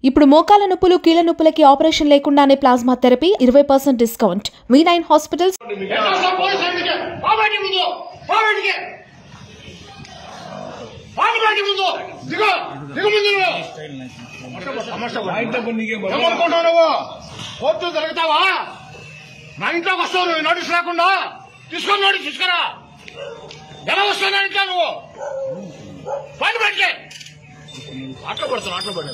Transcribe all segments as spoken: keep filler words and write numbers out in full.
ఇప్పుడు మోకాల నొప్పులు కీళ్ల నొప్పులకి ఆపరేషన్ లేకుండానే ప్లాస్మా థెరపీ ఇరవై percent discount V nine hospitals జరుగుతావా నా ఇంట్లోకి వస్తావు నువ్వు నోటీస్ లేకుండా తీసుకొని నోటీస్ తీసుకురా ఎలా వస్తావు నా ఇంట్లో నువ్వు పని పెట్టుకే ఆటలు పడుతున్నావు ఆటలు పడినా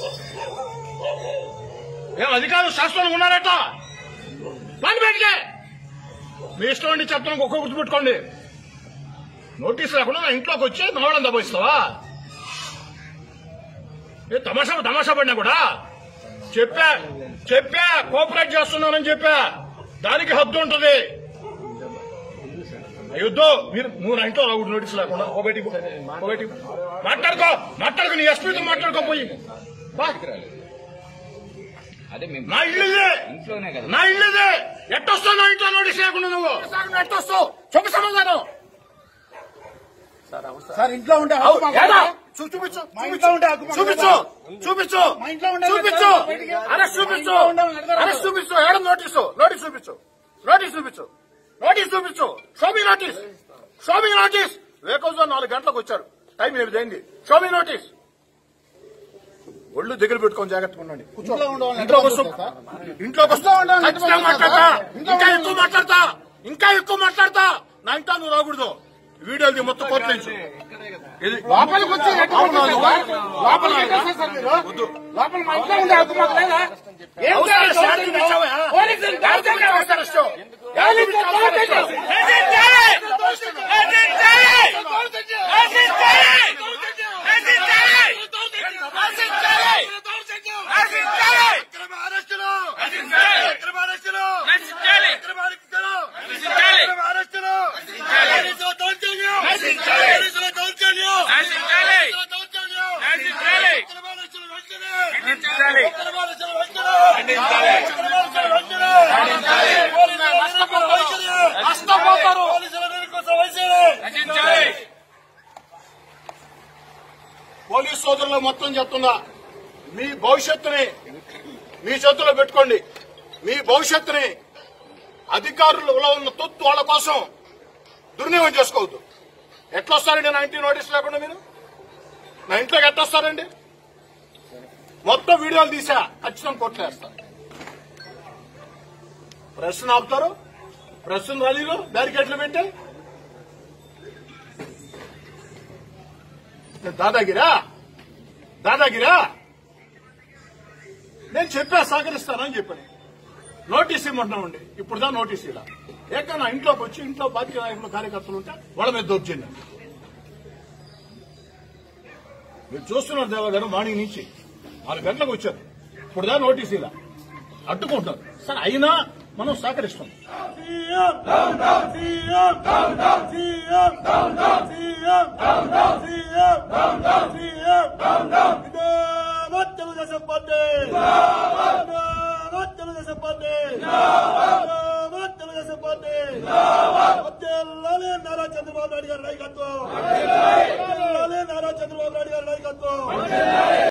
ఏం అధికారులు శాస్త్రంగా ఉన్నారట పని పెట్టుకే మీ ఇష్టం అండి చెప్తాను ఒక్క గుర్తుపెట్టుకోండి నోటీస్ లేకుండా నా ఇంట్లోకి వచ్చి నవ్వడం దబాయిస్తావా ఏ తమాషా తమాషా పడినా కూడా చెప్పా చెప్పా కోఆపరేట్ చేస్తున్నానని చెప్పా దానికి హద్దు ఉంటుంది అయ్యొద్దు మీరు నువ్వు నా ఇంట్లో రావు నోటీస్ లేకుండా ఒకటి ఒకటి మాట్లాడుకో మాట్లాడుకో నీ ఎస్పీతో మాట్లాడుకోపోయి నా ఇల్లు నా ఇల్లు ఎట్టొస్తావు నా ఇంట్లో నోటీస్ లేకుండా నువ్వు ఎట్టొస్తావు చెప్పు సమాధానం సార్ ఇంట్లో ఉండే చూపించు చూపించు చూపించు చూపించు అరెస్ట్ చూపించు అరెస్ట్ చూపించు ఏడ నోటీసు నోటీస్ చూపించు నోటీస్ చూపించు నోటీస్ చూపించు షోమీ నోటీస్ షోమీ నోటీస్ వేకోజు నాలుగు గంటలకు వచ్చారు టైం ఎనిమిది అయింది షోమీ నోటీస్ ఒళ్ళు దగ్గర పెట్టుకొని జాగ్రత్తగా ఉండండి ఇంట్లోకి వస్తూ ఇంట్లోకి వస్తూ మాట్లాడతా ఇంకా ఎక్కువ మాట్లాడతా ఇంకా ఎక్కువ మాట్లాడతా నా ఇంట్లో నువ్వు రాకూడదు వీడియోది మొత్తం కోర్టు నుంచి లోపలికి వచ్చి లోపల లోపల మా ఇంట్లో ఉండే హక్కు మాకు లేదా పోలీస్ సోదరులు మొత్తం చెప్తున్నా మీ భవిష్యత్తుని మీ చేతుల్లో పెట్టుకోండి మీ భవిష్యత్తుని అధికారులలో ఉన్న తొత్తు వాళ్ళ కోసం దుర్వినియోగం చేసుకోవద్దు ఎట్లా వస్తారండి నా ఇంటి నోటీస్ లేకుండా మీరు నా ఇంట్లోకి ఎట్లా వస్తారండి మొత్తం వీడియోలు తీసా ఖచ్చితంగా కోర్టులో వేస్తారు ప్రశ్న ఆపుతారు ప్రశ్న ర్యాలీలో బ్యారికేట్లు పెట్టి దాదాగిరా దాదాగిరా నేను చెప్పా సహకరిస్తానని చెప్పాను నోటీస్ ఇమ్మంటున్నామండి ఇప్పుడు దా నోటీస్ ఇలా ఏక నా ఇంట్లోకి వచ్చి ఇంట్లో బాధ్యత నాయకులు కార్యకర్తలు ఉంటే వాళ్ళ మీద దౌర్జన్యం మీరు చూస్తున్నారు దేవాగారు మార్నింగ్ నుంచి నాలుగు గంటలకు వచ్చారు ఇప్పుడు దా నోటీస్ ఇలా అడ్డుకుంటారు సరే అయినా మనం సహకరిస్తాం Telugu Desam Party Telugu Desam Party Telugu Desam Party Nara Chandrababu Naidu గారి నాయకత్వం నారా చంద్రబాబు నాయుడు గారి నాయకత్వం